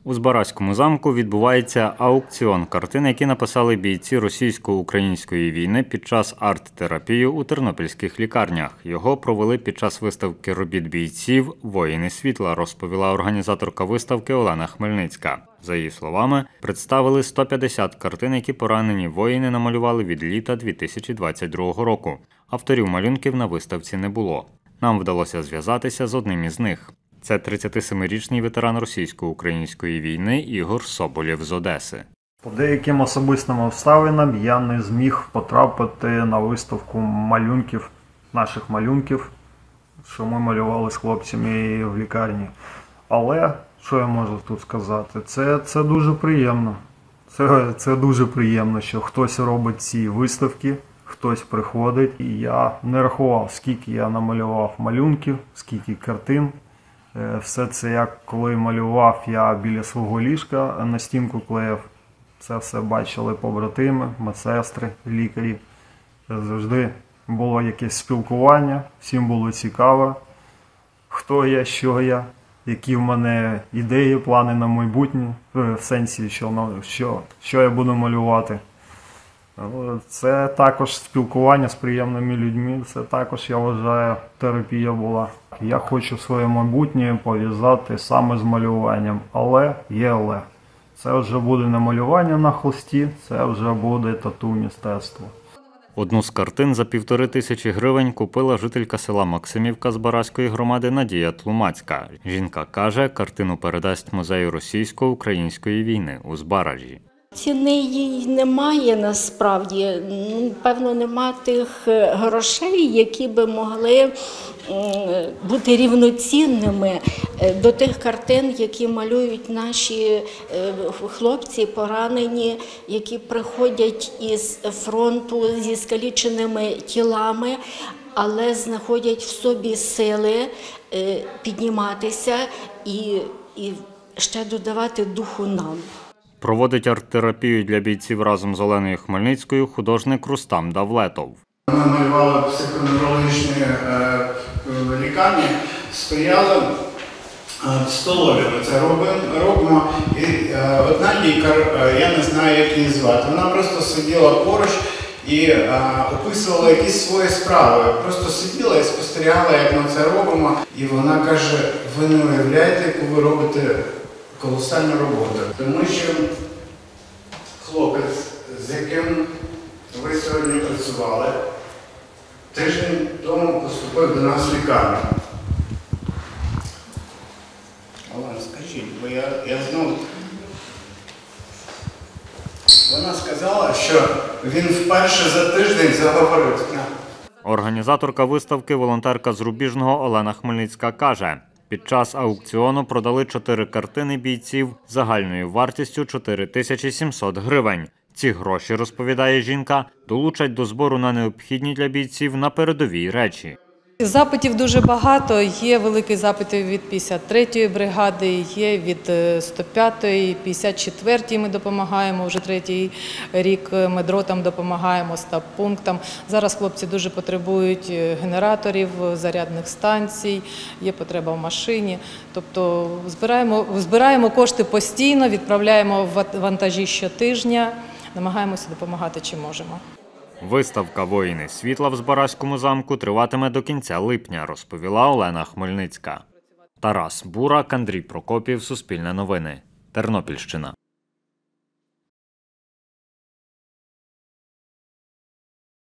У Збаразькому замку відбувається аукціон картин, які написали бійці російсько-української війни під час арт-терапії у тернопільських лікарнях. Його провели під час виставки робіт бійців «Воїни світла», розповіла організаторка виставки Олена Хмельницька. За її словами, представили 150 картин, які поранені воїни намалювали від літа 2022 року. Авторів малюнків на виставці не було. Нам вдалося зв'язатися з одним із них. Це 37-річний ветеран російсько-української війни Ігор Соболєв з Одеси. По деяким особистим обставинам я не зміг потрапити на виставку малюнків, наших малюнків, що ми малювали з хлопцями в лікарні. Але, що я можу тут сказати, це дуже приємно. Це дуже приємно, що хтось робить ці виставки, хтось приходить. І я не рахував, скільки я намалював малюнків, скільки картин. Все це, як коли малював, я біля свого ліжка на стінку клеїв. Це все бачили побратими, медсестри, лікарі. Завжди було якесь спілкування, всім було цікаво, хто я, що я, які в мене ідеї, плани на майбутнє, в сенсі, що я буду малювати. Це також спілкування з приємними людьми, це також, я вважаю, терапія була. Я хочу своє майбутнє пов'язати саме з малюванням, але є але. Це вже буде не малювання на холсті, це вже буде тату-мистецтво. Одну з картин за 1500 гривень купила жителька села Максимівка Збаразької громади Надія Тлумацька. Жінка каже, картину передасть музею російсько-української війни у Збаражі. Ціни їй немає насправді, певно, нема тих грошей, які би могли бути рівноцінними до тих картин, які малюють наші хлопці поранені, які приходять із фронту зі скаліченими тілами, але знаходять в собі сили підніматися і ще додавати духу нам. Проводить арт-терапію для бійців разом з Оленою Хмельницькою художник Рустам Давлетов. Ми малювали психоневрологічні лікарні, стояли в столові, ми це робимо. І одна лікар, я не знаю, як її звати, вона просто сиділа поруч і описувала якісь свої справи. Просто сиділа і спостерігала, як ми це робимо. І вона каже, ви не уявляєте, яку ви робите колосальну роботу. Тому що хлопець, з яким ви сьогодні працювали, тиждень тому поступив до нас в лікарню. Олена, скажіть, бо я знову... Вона сказала, що він вперше за тиждень заговорив. Організаторка виставки, волонтерка з Рубіжного Олена Хмельницька каже, під час аукціону продали 4 картини бійців загальною вартістю 4700 гривень. Ці гроші, розповідає жінка, долучать до збору на необхідні для бійців на передовій речі. Запитів дуже багато. Є великий запит від 53-ї бригади, є від 105-ї, 54-ї ми допомагаємо, вже 3-й рік медротам допомагаємо, стаб-пунктам. Зараз хлопці дуже потребують генераторів, зарядних станцій, є потреба в машині. Тобто збираємо кошти постійно, відправляємо вантажі щотижня, намагаємося допомагати чим можемо. Виставка «Воїни світла» в Збаразькому замку триватиме до кінця липня, розповіла Олена Хмельницька. Тарас Бурак, Андрій Прокопів, Суспільне новини, Тернопільщина.